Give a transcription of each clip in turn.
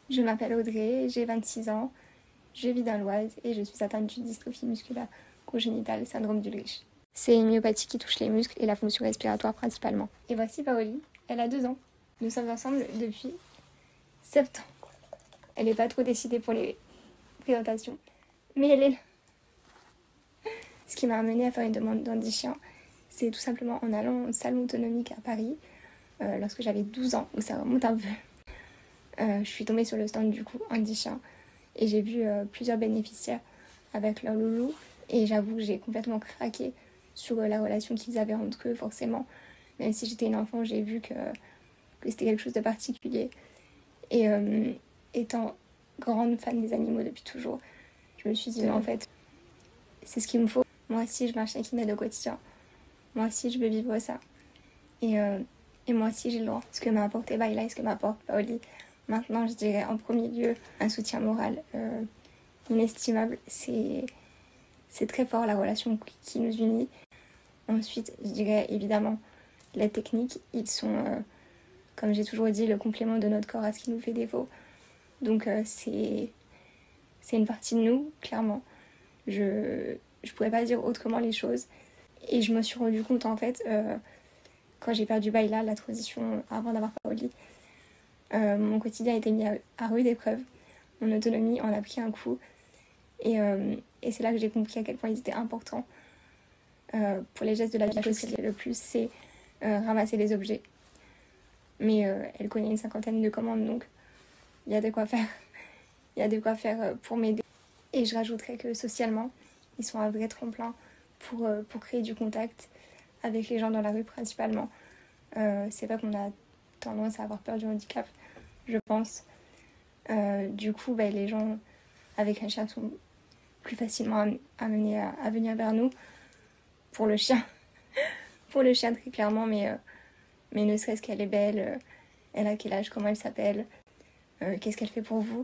Je m'appelle Audrey, j'ai 26 ans, je vis dans l'Oise et je suis atteinte d'une dystrophie musculaire congénitale, syndrome d'Ulrich. C'est une myopathie qui touche les muscles et la fonction respiratoire principalement. Et voici Paoli, elle a 2 ans. Nous sommes ensemble depuis septembre. Elle n'est pas trop décidée pour les présentations, mais elle est là. Ce qui m'a amenée à faire une demande d'handi-chien, c'est tout simplement en allant au salon autonomique à Paris, lorsque j'avais 12 ans, où ça remonte un peu. Je suis tombée sur le stand du coup handi-chien et j'ai vu plusieurs bénéficiaires avec leur loulou et j'avoue que j'ai complètement craqué sur la relation qu'ils avaient entre eux forcément. Même si j'étais une enfant, j'ai vu que c'était quelque chose de particulier. Et étant grande fan des animaux depuis toujours, je me suis dit, mais en fait, c'est ce qu'il me faut. Moi aussi, je marche avec une aide au quotidien. Moi aussi, je veux vivre ça. Et moi aussi, j'ai le droit. Ce que m'a apporté Baila et ce que m'apporte Paoli. Maintenant, je dirais en premier lieu un soutien moral inestimable. C'est très fort la relation qui nous unit. Ensuite, je dirais évidemment la technique. Ils sont, comme j'ai toujours dit, le complément de notre corps à ce qui nous fait défaut. Donc c'est une partie de nous, clairement. Je pourrais pas dire autrement les choses. Et je me suis rendu compte en fait, quand j'ai perdu Baila, la transition avant d'avoir Paoli, mon quotidien a été mis à rude épreuve. Mon autonomie en a pris un coup. Et c'est là que j'ai compris à quel point ils étaient importants pour les gestes de la vie. La chose qu'elle fait le plus, c'est ramasser les objets. Mais elle connaît une cinquantaine de commandes, donc il y a de quoi faire. Il y a de quoi faire pour m'aider. Et je rajouterais que socialement, ils sont un vrai tremplin pour créer du contact avec les gens dans la rue principalement. C'est pas qu'on a tendance à avoir peur du handicap, je pense. Du coup, les gens avec un chien sont plus facilement amenés à venir vers nous. Pour le chien, pour le chien très clairement, mais ne serait-ce qu'elle est belle, elle a quel âge, comment elle s'appelle, qu'est-ce qu'elle fait pour vous.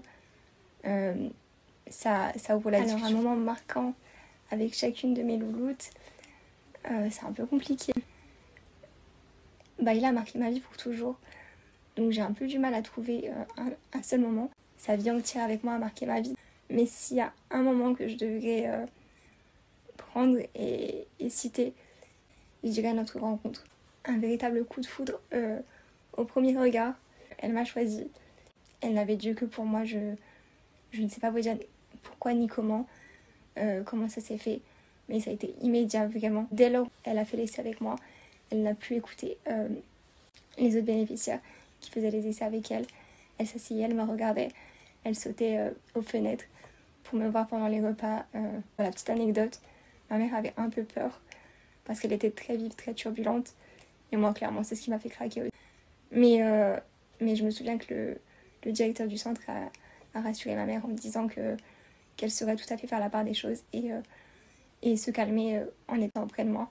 Ça ouvre la discussion. Alors un moment marquant avec chacune de mes louloutes, c'est un peu compliqué. Il a marqué ma vie pour toujours, donc j'ai un peu du mal à trouver un seul moment. Sa vie entière avec moi a marqué ma vie, mais s'il y a un moment que je devrais prendre et citer, je dirais notre rencontre. Un véritable coup de foudre au premier regard. Elle m'a choisi. Elle n'avait Dieu que pour moi. Je ne sais pas vous dire pourquoi ni comment ça s'est fait, mais ça a été immédiat vraiment. Dès lors elle a fait l'essai avec moi, elle n'a plus écouté les autres bénéficiaires qui faisaient les essais avec elle. Elle s'asseyait, elle me regardait, elle sautait aux fenêtres pour me voir pendant les repas. Voilà, petite anecdote, ma mère avait un peu peur parce qu'elle était très vive, très turbulente, et moi clairement c'est ce qui m'a fait craquer aussi. Mais je me souviens que le directeur du centre a rassuré ma mère en me disant qu'elle saurait tout à fait faire la part des choses et se calmer en étant près de moi.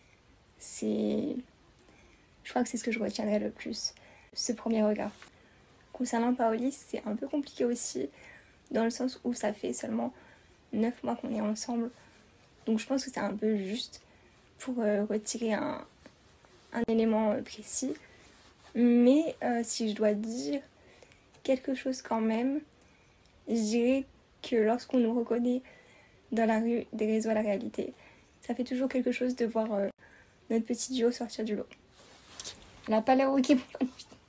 Je crois que c'est ce que je retiendrai le plus, ce premier regard. Concernant Paoli, c'est un peu compliqué aussi, dans le sens où ça fait seulement 9 mois qu'on est ensemble. Donc je pense que c'est un peu juste pour retirer un élément précis. Mais si je dois dire quelque chose quand même, je dirais que lorsqu'on nous reconnaît dans la rue des réseaux à la réalité, ça fait toujours quelque chose de voir notre petit duo sortir du lot. La paléo qui